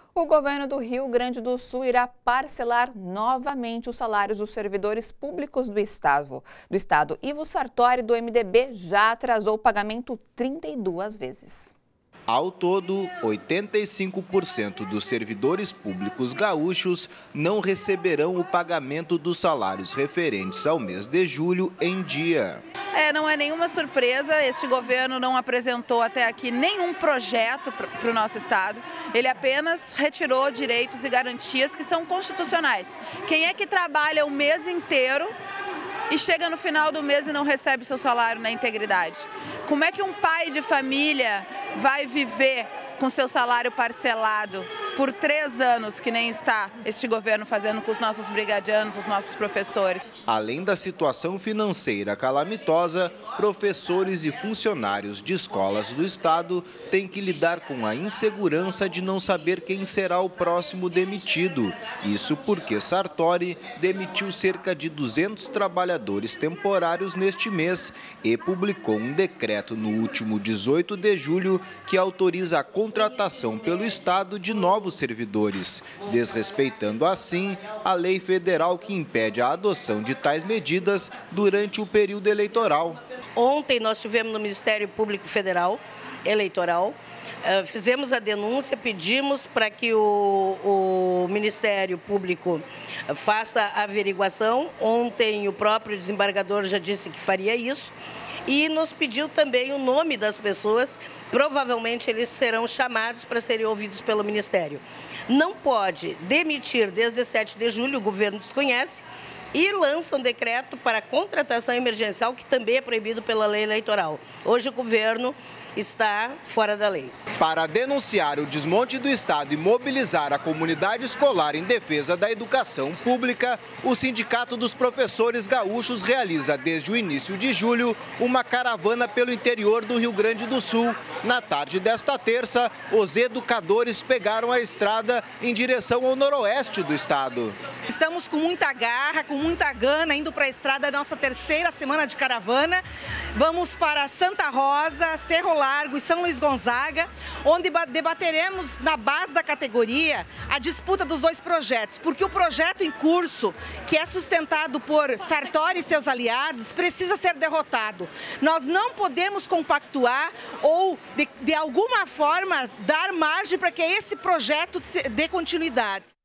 O governo do Rio Grande do Sul irá parcelar novamente os salários dos servidores públicos do Estado. Ivo Sartori, do MDB, já atrasou o pagamento 32 vezes. Ao todo, 85% dos servidores públicos gaúchos não receberão o pagamento dos salários referentes ao mês de julho em dia. Não é nenhuma surpresa, este governo não apresentou até aqui nenhum projeto para o nosso estado. Ele apenas retirou direitos e garantias que são constitucionais. Quem é que trabalha o mês inteiro e chega no final do mês e não recebe seu salário na integridade? Como é que um pai de família vai viver com seu salário parcelado por 3 anos, que nem está este governo fazendo com os nossos brigadianos, os nossos professores? Além da situação financeira calamitosa, professores e funcionários de escolas do estado têm que lidar com a insegurança de não saber quem será o próximo demitido. Isso porque Sartori demitiu cerca de 200 trabalhadores temporários neste mês e publicou um decreto no último 18 de julho que autoriza a contratação pelo estado de novos servidores, desrespeitando assim a lei federal que impede a adoção de tais medidas durante o período eleitoral. Ontem nós tivemos no Ministério Público Federal Eleitoral, fizemos a denúncia, pedimos para que o Ministério Público faça a averiguação. Ontem o próprio desembargador já disse que faria isso e nos pediu também o nome das pessoas. Provavelmente eles serão chamados para serem ouvidos pelo Ministério. Não pode demitir desde 7 de julho, o governo desconhece, e lança um decreto para contratação emergencial, que também é proibido pela lei eleitoral. Hoje o governo está fora da lei. Para denunciar o desmonte do Estado e mobilizar a comunidade escolar em defesa da educação pública, o Sindicato dos Professores Gaúchos realiza desde o início de julho uma caravana pelo interior do Rio Grande do Sul. Na tarde desta terça, os educadores pegaram a estrada em direção ao noroeste do estado. Estamos com muita garra, com muita gana, indo para a estrada, nossa terceira semana de caravana. Vamos para Santa Rosa, Cerro Largo e São Luís Gonzaga, onde debateremos na base da categoria a disputa dos 2 projetos, porque o projeto em curso, que é sustentado por Sartori e seus aliados, precisa ser derrotado. Nós não podemos compactuar ou, de alguma forma, dar margem para que esse projeto dê continuidade.